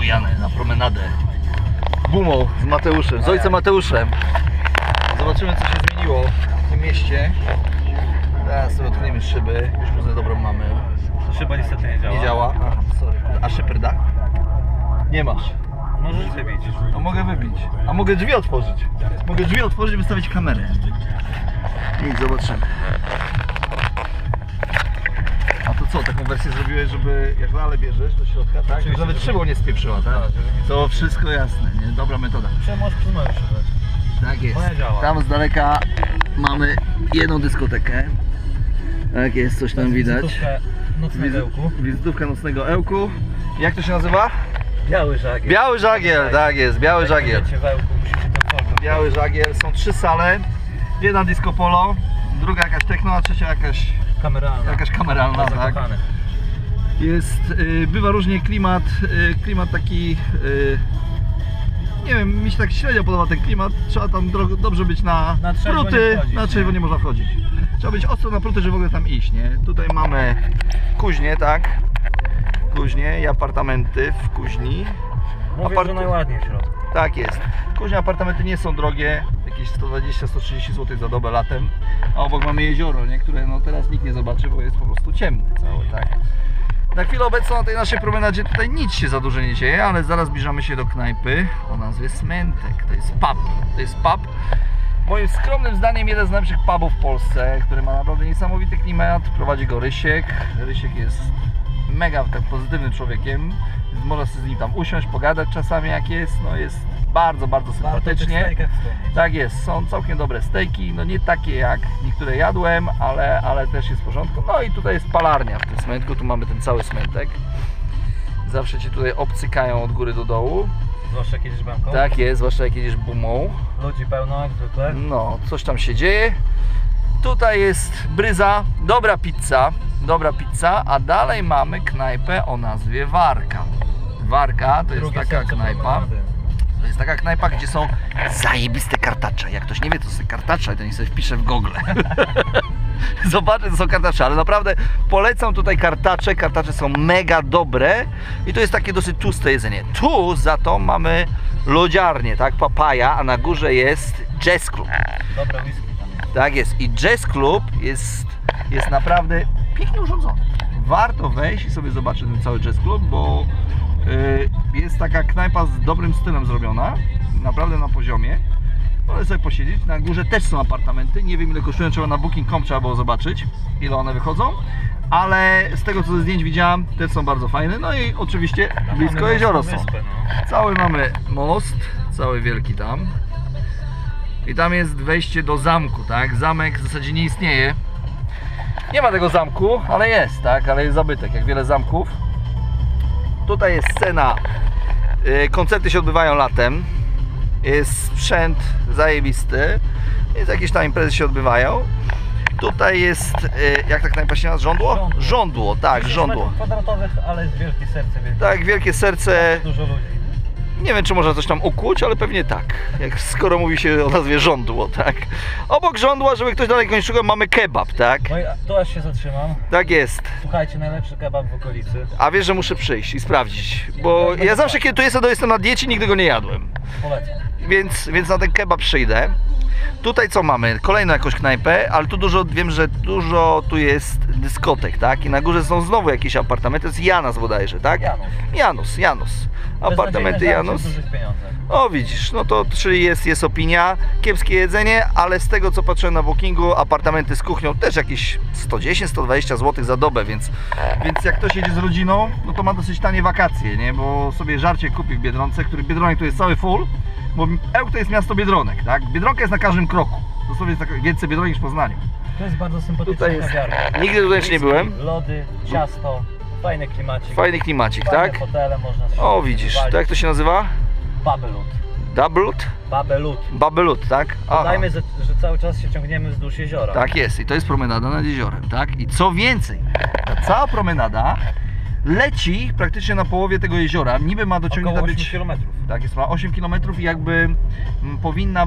nabijane na promenadę Bumą z Mateuszem, z ojcem Mateuszem. Zobaczymy, co się zmieniło w tym mieście. Teraz sobie odkryjemy szyby, już poznać dobrą mamy. Szyba niestety nie działa. Nie działa. Aha, sorry. A szyperda? Nie masz. Możesz wybić. A mogę wybić. A mogę drzwi otworzyć. Mogę drzwi otworzyć i wystawić kamerę. Nic, zobaczymy. A to co, taką wersję zrobiłeś, żeby jak lale bierzesz do środka, tak? Żeby nawet szybą nie spieprzyła, tak? To wszystko jasne, nie? Dobra metoda. Możesz przez moją szybę. Tak jest. Moja działa. Tam z daleka mamy jedną dyskotekę. Tak jest, coś tam widać. Nocnego ełku. Wizytówka nocnego ełku. Jak to się nazywa? Biały żagiel. Biały żagiel, tak jest, biały żagiel. W ełku musicie to tworzyć. Biały żagiel, są 3 sale. Jedna disco polo, druga jakaś techno, a trzecia jakaś kameralna, tak. Jest, bywa różnie klimat taki, nie wiem, mi się tak średnio podoba ten klimat. Trzeba tam dobrze być na pruty, na trzeźwo nie można wchodzić. Trzeba być ostro na pruty, żeby w ogóle tam iść, nie? Tutaj mamy kuźnię, tak? Kuźnię i apartamenty w kuźni. Mówię, że najładniej w środku. Tak jest. Kuźnia, apartamenty nie są drogie, jakieś 120-130 zł za dobę latem. A obok mamy jezioro, nie? Które no teraz nikt nie zobaczy, bo jest po prostu ciemny cały, tak? Na chwilę obecną na tej naszej promenadzie tutaj nic się za dużo nie dzieje, ale zaraz zbliżamy się do knajpy o nazwie Smętek. To jest pub. To jest pub. Moim skromnym zdaniem jeden z najlepszych pubów w Polsce, który ma naprawdę niesamowity klimat. Prowadzi go Rysiek. Rysiek jest mega tak pozytywnym człowiekiem. Można sobie z nim tam usiąść, pogadać czasami jak jest. No jest bardzo, bardzo sympatycznie. Tak jest, są całkiem dobre stejki, no nie takie jak niektóre jadłem, ale też jest w porządku. No i tutaj jest palarnia w tym smętku, tu mamy ten cały smętek. Zawsze Cię tutaj obcykają od góry do dołu. Zwłaszcza jak jedziesz bramką. Tak jest, zwłaszcza jak jedziesz bumą. Ludzi pełno jak zwykle. No, coś tam się dzieje. Tutaj jest bryza, dobra pizza, a dalej mamy knajpę o nazwie Warka. Warka to jest taka knajpa. To jest taka knajpa, gdzie są zajebiste kartacze. Jak ktoś nie wie, co to są kartacze, to niech sobie wpisze w Google. Zobaczę, co są kartacze, ale naprawdę polecam tutaj kartacze. Kartacze są mega dobre i to jest takie dosyć tłuste jedzenie. Tu za to mamy lodziarnię, tak, Papaja, a na górze jest Jazz Club. Dobra whisky tam jest. Tak jest. I Jazz Club jest naprawdę pięknie urządzony. Warto wejść i sobie zobaczyć ten cały Jazz Club, bo jest taka knajpa z dobrym stylem zrobiona, naprawdę na poziomie. Można sobie posiedzieć, na górze też są apartamenty, nie wiem ile kosztują, trzeba na booking.com trzeba było zobaczyć ile one wychodzą, ale z tego co ze zdjęć widziałem, też są bardzo fajne, no i oczywiście blisko jezioro są. Cały mamy most, cały wielki tam i tam jest wejście do zamku, tak? Zamek w zasadzie nie istnieje, nie ma tego zamku, ale jest, tak? Ale jest zabytek, jak wiele zamków. Tutaj jest scena, koncerty się odbywają latem, jest sprzęt zajebisty, jest jakieś tam imprezy się odbywają. Tutaj jest, jak ta knajpa się nazywa? Żądło? Żądło, tak, żądło. Kwadratowych, ale jest wielkie serce. Wielkie. Tak, wielkie serce. Dużo ludzi. Nie wiem, czy można coś tam ukuć, ale pewnie tak. Jak skoro mówi się o nazwie żądło, tak. Obok żądła, żeby ktoś dalej nie szukał, mamy kebab, tak? No i tu aż się zatrzymam. Tak jest. Słuchajcie, najlepszy kebab w okolicy. A wiesz, że muszę przyjść i sprawdzić, bo ja zawsze kiedy tu jestem, to jestem na diecie, nigdy go nie jadłem. Polecam. Więc na ten kebab przyjdę. Tutaj co mamy? Kolejną jakąś knajpę, ale tu wiem, że dużo tu jest dyskotek, tak? I na górze są znowu jakieś apartamenty, to jest Janus bodajże, tak? Janus. Apartamenty Janus. O widzisz, no to czyli jest opinia, kiepskie jedzenie, ale z tego co patrzyłem na bookingu, apartamenty z kuchnią też jakieś 110-120 zł za dobę, więc jak ktoś jedzie z rodziną, no to ma dosyć tanie wakacje, nie? Bo sobie żarcie kupi w Biedronce, Biedronek tu jest cały full, bo Ełk to jest miasto Biedronek, tak? Biedronka jest na każdym kroku, dosłownie jest tak więcej Biedronek niż w Poznaniu. To jest bardzo sympatyczna kawiarnia. Nigdy tutaj jeszcze nie byłem. Lody, ciasto, fajny klimacik. Fajny klimacik, tak? Fotele można sobie o widzisz, to jak to się nazywa? Babelut. Dabelut? Babelut. Babelut, tak? Dodajmy, że cały czas się ciągniemy wzdłuż jeziora. Tak jest i to jest promenada nad jeziorem, tak? I co więcej, ta cała promenada leci praktycznie na połowie tego jeziora. Niby ma dociągnięta być 8 km. Tak, jest ma 8 km i jakby powinna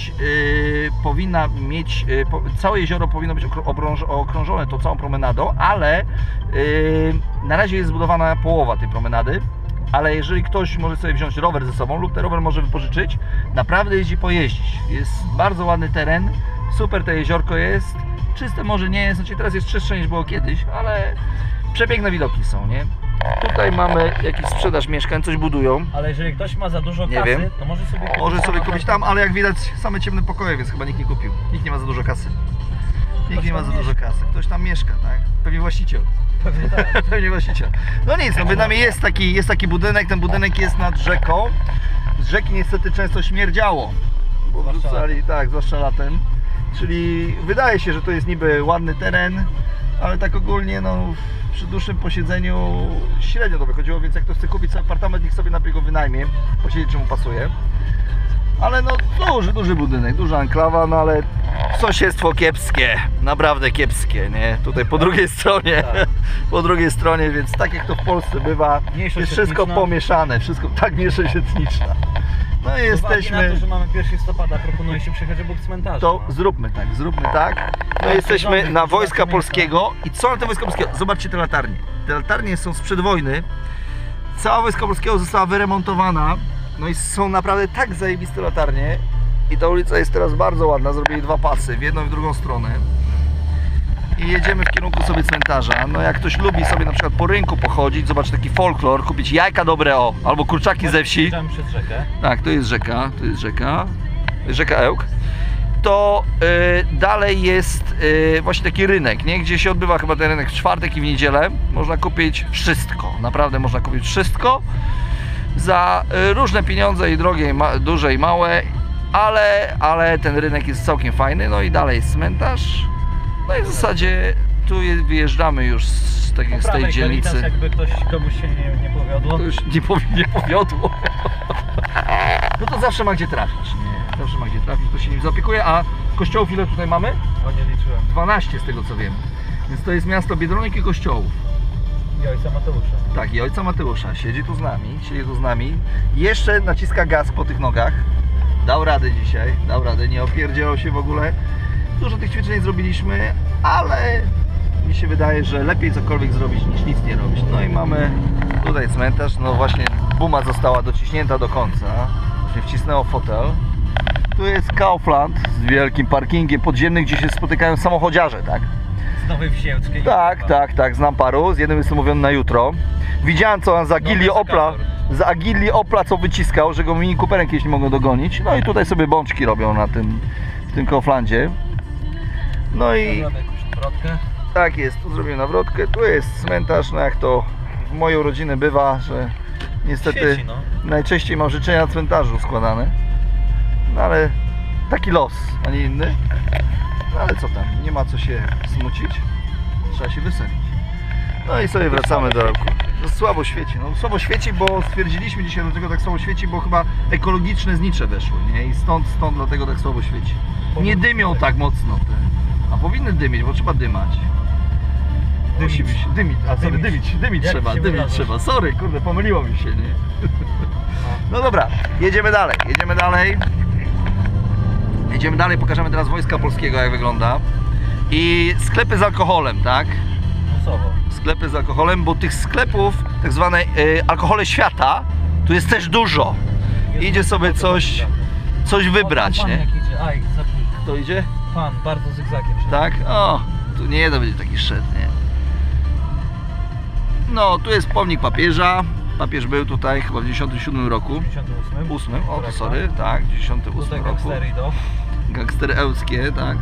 mieć, całe jezioro powinno być okrążone tą całą promenadą, ale na razie jest zbudowana połowa tej promenady. ale jeżeli ktoś może sobie wziąć rower ze sobą lub ten rower może wypożyczyć, naprawdę jeździ pojeździć. Jest bardzo ładny teren, super to jeziorko jest, czyste może nie jest, znaczy teraz jest czystsze niż było kiedyś, ale przepiękne widoki są, nie? Tutaj mamy jakiś sprzedaż mieszkań, coś budują. Ale jeżeli ktoś ma za dużo Nie kasy, wiem. to może sobie kupić. Może sobie kupić tam, ale jak widać same ciemne pokoje, więc chyba nikt nie kupił. Nikt nie ma za dużo kasy. Nikt nie ma za dużo kasy. Ktoś tam mieszka, tak? Pewnie właściciel. Pewnie tak. Pewnie właściciel. No nic, no bynajmniej jest taki budynek, ten budynek jest nad rzeką. Z rzeki niestety często śmierdziało, bo Zwłaszcza wrzucali, tak, zwłaszcza latem. Czyli wydaje się, że to jest niby ładny teren, ale tak ogólnie no przy dłuższym posiedzeniu średnio to wychodziło, więc jak ktoś chce kupić sobie apartament, niech sobie najpierw go wynajmie, posiedzieć czy mu pasuje. Ale no duży budynek, duża enklawa, no ale sąsiedztwo kiepskie, naprawdę kiepskie, nie? Tutaj po drugiej stronie, Tak. po drugiej stronie, więc tak jak to w Polsce bywa, Mniejszość jest wszystko etniczna. pomieszane, wszystko, tak, mniejszość etniczna. No i Z uwagi jesteśmy, na to, że mamy 1 listopada, proponuję się przyjechać obok cmentarza. to no. zróbmy tak. No jesteśmy na Wojska Polskiego i co na tym Wojska Polskiego? Zobaczcie te latarnie. Te latarnie są sprzed wojny. Cała Wojska Polskiego została wyremontowana. No i są naprawdę tak zajebiste latarnie. I ta ulica jest teraz bardzo ładna. Zrobili 2 pasy, w jedną i w drugą stronę. I jedziemy w kierunku sobie cmentarza. No jak ktoś lubi sobie na przykład po rynku pochodzić, zobaczyć taki folklor, kupić jajka dobre albo kurczaki ze wsi. Jedziemy przez rzekę. Tak, to jest rzeka Ełk. To dalej jest właśnie taki rynek, nie? Gdzie się odbywa chyba ten rynek w czwartek i w niedzielę. Można kupić wszystko, naprawdę można kupić wszystko za różne pieniądze i drogie, duże i małe, ale ten rynek jest całkiem fajny. No i dalej jest cmentarz. No i w zasadzie tu wyjeżdżamy już z tej Caritas, dzielnicy. jakby komuś się nie powiodło. To już nie powiodło. No to zawsze ma gdzie trafić, nie? Zawsze ma gdzie trafić, to się nim zaopiekuje, a kościołów ile tutaj mamy? O, nie liczyłem. 12 z tego co wiem. Więc to jest miasto Biedronek i kościołów. I ojca Mateusza. Tak, i ojca Mateusza siedzi tu z nami. Jeszcze naciska gaz po tych nogach. Dał radę dzisiaj, nie opierdzielał się w ogóle. Dużo tych ćwiczeń zrobiliśmy, ale mi się wydaje, że lepiej cokolwiek zrobić niż nic nie robić. No i mamy tutaj cmentarz, no właśnie buma została dociśnięta do końca. Właśnie wcisnęło fotel. Tu jest Kaufland z wielkim parkingiem podziemnym, gdzie się spotykają samochodziarze, tak? Z Nowej Wsięckiej. Tak, znam paru, z jednym jestem umówiony na jutro. Widziałem co on za Agilii Opla co wyciskał, że go Mini Cooperem kiedyś nie mogą dogonić. No i tutaj sobie bączki robią w tym Kauflandzie. No i Zrobię jakąś nawrotkę. tak jest, tu zrobię nawrotkę, tu jest cmentarz, no jak to w moją rodzinę bywa, że niestety Świeci, no. najczęściej mam życzenia na cmentarzu składane. No ale taki los, a nie inny. No ale co tam, nie ma co się smucić, trzeba się wyselić. No i sobie wracamy do roku. No, słabo świeci, bo stwierdziliśmy dzisiaj, dlatego tak słabo świeci, bo chyba ekologiczne znicze weszły, nie? I stąd dlatego tak słabo świeci. Nie dymią tak mocno te. A powinny dymić, bo trzeba dymać. Dymić trzeba. Sorry, kurde, pomyliło mi się, nie? No dobra, jedziemy dalej, pokażemy teraz Wojska Polskiego, jak wygląda. I sklepy z alkoholem, tak? Musowo. Sklepy z alkoholem, bo tych sklepów, tak zwane alkohole świata, tu jest też dużo. Idzie sobie coś wybrać, Pan nie? jak idzie. Aj, za późno. Kto idzie? Pan, bardzo zygzakiem szedł. Tak? O, tu nie jeden będzie taki szedł, nie? No, tu jest pomnik papieża. Papież był tutaj chyba w 97 roku. 58. 8, o to sorry, tak, 98 Tutaj roku. gangstery idą. Gangstery ełckie, tak.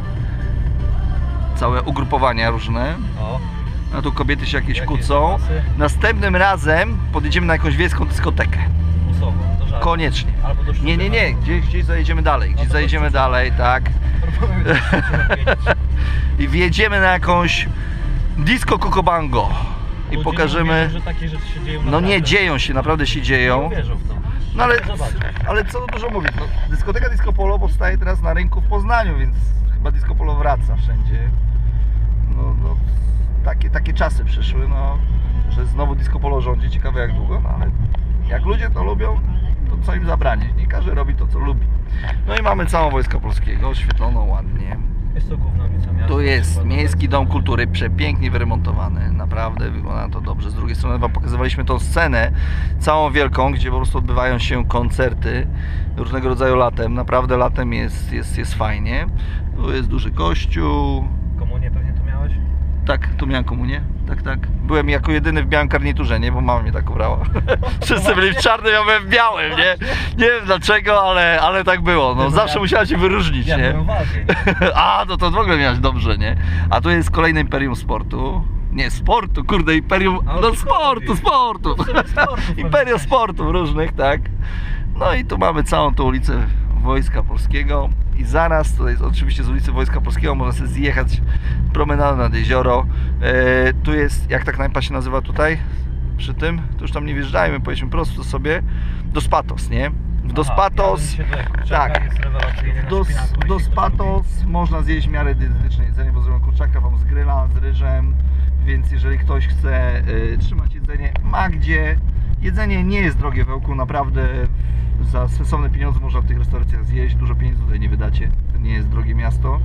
Całe ugrupowania różne. O, A tu kobiety się jakieś Jakieś kłócą. zapasy. Następnym razem podjedziemy na jakąś wiejską dyskotekę. musowo. Do żartu. Koniecznie. Albo do Nie, gdzieś zajedziemy dalej. No to Zajedziemy co? dalej, tak. Proponuję do wiedzieć. I wjedziemy na jakąś disco Cocobango. I Ludzie pokażemy. Nie uwierzą, że takie rzeczy się dzieją No naprawdę. nie, dzieją się, naprawdę się Nie dzieją. uwierzą w to. No Zobacz. ale co dużo mówić, no, dyskoteka Disco Polo powstaje teraz na rynku w Poznaniu, więc chyba Disco Polo wraca wszędzie. No takie czasy przyszły, no, że znowu Disco Polo rządzi, ciekawe jak długo, no ale jak ludzie to lubią, to co im zabranie, nie każdy robi to co lubi. No i mamy całą Wojska Polskiego, oświetloną ładnie. Jest to główna ulica miasta. Tu jest Chyba Miejski Dom Kultury, przepięknie wyremontowany, naprawdę wygląda to dobrze. Z drugiej strony wam pokazywaliśmy tą scenę całą wielką, gdzie po prostu odbywają się koncerty różnego rodzaju latem. Naprawdę latem jest fajnie. Tu jest duży kościół. Komunię pewnie tu miałeś? Tak, tu miałem komunię. Tak. Byłem jako jedyny w białym garniturze, nie? Bo mama mnie tak ubrała. Wszyscy byli w czarnym, ja byłem w białym, nie? Nie wiem dlaczego, ale tak było. No, zawsze musiała się wyróżnić, Ja nie? byłem w Alpie. A, to w ogóle miałeś dobrze, nie? A tu jest kolejne Imperium Sportu. Nie, sportu, kurde, Imperium... A, No to sportu! sportu, Imperium Sportów różnych, tak? No i tu mamy całą tą ulicę Wojska Polskiego. I zaraz, tutaj jest oczywiście z ulicy Wojska Polskiego, można sobie zjechać promenadą nad jezioro. Tu jest, jak ta knajpa się nazywa tutaj? Przy tym? To już tam nie wjeżdżajmy, powiedzmy prosto sobie. Dos Patos, nie? W Dos Patos... Tak. Jest rewelacyjny na szpinaku, jeśli Dos ktoś Patos można zjeść w miarę dietetyczne jedzenie, bo zrobią kurczaka wam z gryla, z ryżem, więc jeżeli ktoś chce trzymać jedzenie, ma gdzie. Jedzenie nie jest drogie w Ełku, naprawdę za sensowne pieniądze można w tych restauracjach zjeść, dużo pieniędzy tutaj nie wydacie, to nie jest drogie miasto.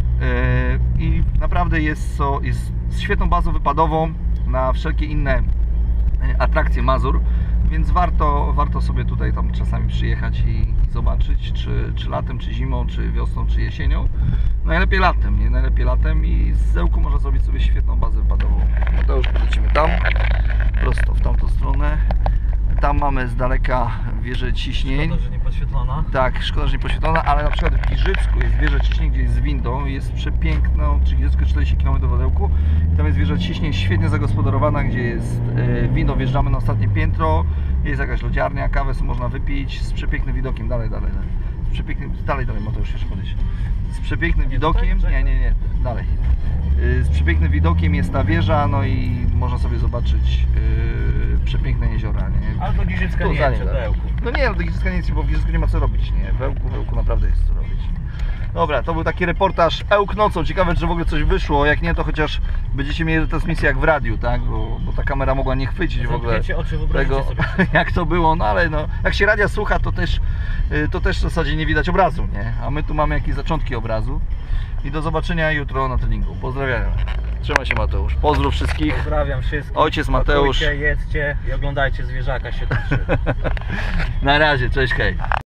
I naprawdę jest świetną bazą wypadową na wszelkie inne atrakcje Mazur, więc warto sobie tutaj tam czasami przyjechać i zobaczyć, czy latem, czy zimą, czy wiosną, czy jesienią. Najlepiej latem, nie? Najlepiej latem i z Ełku można zrobić sobie świetną bazę wypadową. No to już polecimy tam, prosto w tamtą stronę. Tam mamy z daleka wieżę ciśnień. Szkoda, że nie podświetlona. Tak, szkoda, że nie poświetlona, ale na przykład w Giżycku jest wieża ciśnień, gdzie jest z windą, jest przepiękną, czyli Giżycku 40 km od Ełku. Tam jest wieża ciśnień świetnie zagospodarowana, gdzie jest windą, wjeżdżamy na ostatnie piętro, jest jakaś lodziarnia, kawę sobie można wypić, z przepięknym widokiem, dalej. Z przepięknym, dalej, Mateusz, jeszcze podejść. Z przepięknym widokiem, nie, dalej. Z przepięknym widokiem jest ta wieża, no i można sobie zobaczyć przepiękne jeziora, nie? Ale do Giżycka nie jest, do Ełku. No nie, do Giżycka nie jest, bo w Giżycku nie ma co robić, nie? W Ełku naprawdę jest co robić. Dobra, to był taki reportaż Ełk nocą. Ciekawe, czy w ogóle coś wyszło. Jak nie, to chociaż będziecie mieli transmisję jak w radiu, tak? Bo ta kamera mogła nie chwycić w ogóle oczy, tego, jak to było. No ale no, jak się radia słucha, to też w zasadzie nie widać obrazu, nie? A my tu mamy jakieś zaczątki obrazu. I do zobaczenia jutro na treningu. Pozdrawiam. Trzymaj się, Mateusz. Pozdrów wszystkich. Pozdrawiam wszystkich. Ojciec Mateusz. Gotujcie, jedzcie i oglądajcie Zwierzaka 7.3. Na razie, cześć, hej.